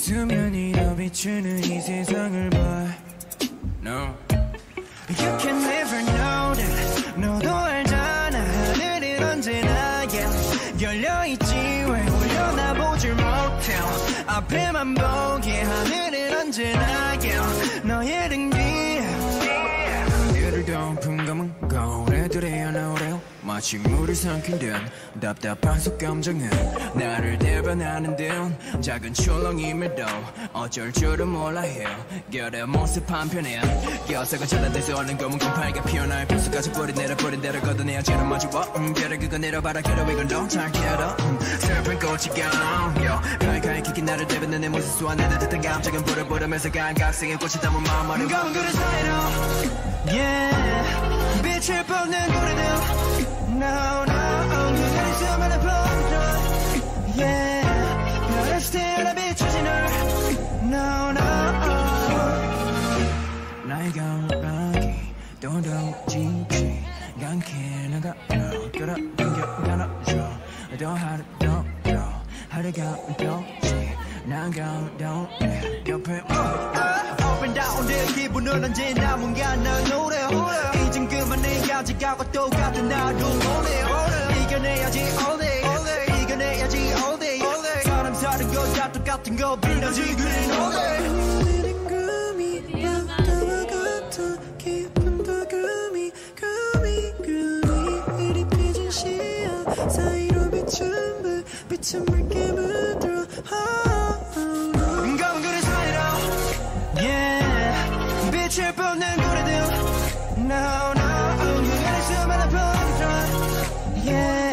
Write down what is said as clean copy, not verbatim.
수면 위로 비추는 이 세상을 봐. No. You can never know that. 너도 알잖아. 하늘은 언제나 열려있지 왜 올려다보질 못해. 앞에만 보게 하늘은 언제나 너의 등 뒤에. 높은 검은 거울에들이 하나오래요. 마치 물을 삼킨 듯 답답한 속감정은 나를 대변하는 듯 작은 출렁임에도 어쩔 줄은 몰라 해요. 결의 모습 한편에 껴서가 전화돼서 얼른 검은 곰팡이가 피어날 필수까지 뿌리 내려 뿌린 대로 걷어내야 지는 마주워 결의 그거 내려봐라 결의 이건 너잘 켜라 슬픈 꽃이 가요 칼칼 키kin 나를 대변해 내 모습 소환해 듯한 감정은 불을 부르면서 감각성의 꽃이 담은 마음 어린 검은 그릇 사이로 yeah 빛을 뻗는 고래들 No no 눈을 수많은 밤들 Yeah 너를 스틸에 비추지 널 No no 나의 감각이 도덕지지 않게 나가 끌어당겨 안아줘 더 하루 더 하루가 더지 난 감동해 옆에 Up and down 내 기분은 언제나 뭔가 날 노래 이젠 그만해 아직하고 똑같은 나도 오래 이겨내야지 all day 이겨내야지 all day 사람 사는 거 다 똑같은 거 빌려지 그린 all day 오늘의 꿈이 바다와 같아 깊은 더금이 이리 삐진 시야 사이로 비춘 빛은 붉게 물들어 검은 그릇 사이로 Yeah 빛을 뻗는 고래들 No no 눈을 수많은 밤들 Yeah